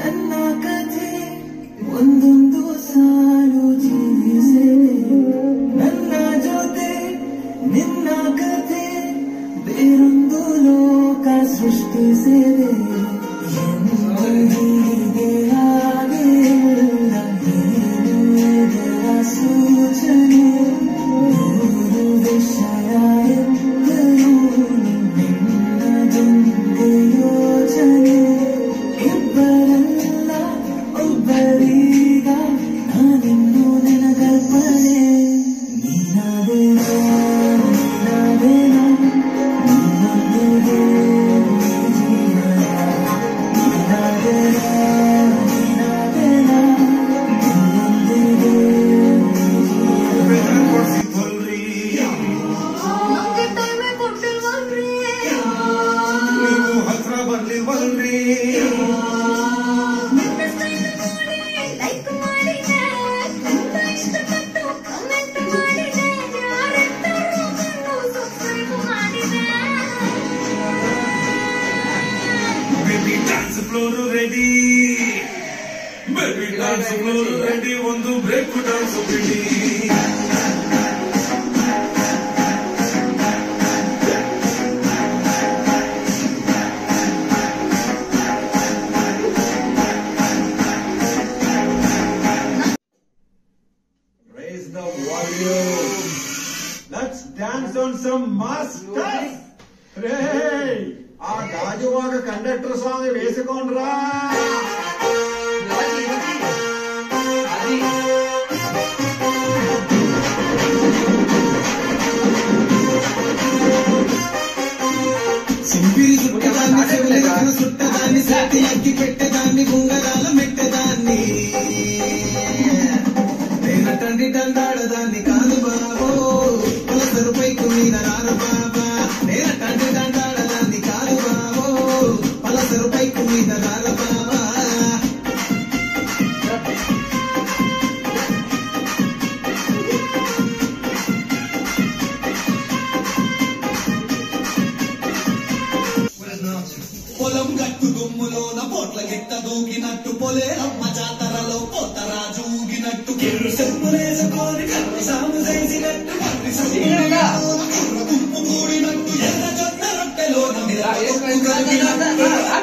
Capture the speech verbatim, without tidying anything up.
ನನ್ನ ಕಥೆ ಒಂದೊಂದು ಸಾಲು ಜೀವಿಸಿದೆ ನನ್ನ ಜೊತೆ ನಿನ್ನ ಕಥೆ ಬೇರೊಂದು ಲೋಕ ಸೃಷ್ಟಿಸಿದೆ ಸೂಚನೆ ನೂರು ವಿಷಯ ಎಂದರೂ ನಿನ್ನದೊಂದು ಯೋಚನೆ ಇಬ್ಬರಲ್ಲ ಒಬ್ಬರೀಗ ನಾನಿನ್ನು ನೆನಗಲ್ಪನೆ ನೀನಾದೇನ ನೀನಾದೇನ ನಿನ್ನೊಂದಿಗೆ ನೀನಾದೇನ floor ready baby dance floor ready ಒಂದು ಬ್ರೇಕ್ ಡಾನ್ಸ್ ಬಿಡಿ Raise the volume. Let's dance on some mass stars. Hey! ఆ గాజువాక కండక్టర్ స్వామి వేసుకోండ్రా సింపిరి సుట్టదాన్ని సుట్టదాన్ని సాటి అగ్గి పెట్టేదాన్ని గుంగరాల మెట్టదాన్ని నేను తండ్రి దండాడదాన్ని కాదు బాబో పులసరు పైకు మీద రాను బాబా నేను తండ్రి దండాడదాన్ని కాదు బాబో పలసరు పైకు మీద రాల బాబా పొలం గట్టు గుమ్ములోన పోట్ల గిట్ట దూకినట్టు పొలేరమ్మ జాతరలో పోతరాజు ఊగినట్టు కిర్రు సెప్పులేసుకొని కర్ర సాము చేసినట్టు మర్రి సూర్యుడు గుమ్ము కూడినట్టు ఎర్ర జొన్న రొట్టెలోన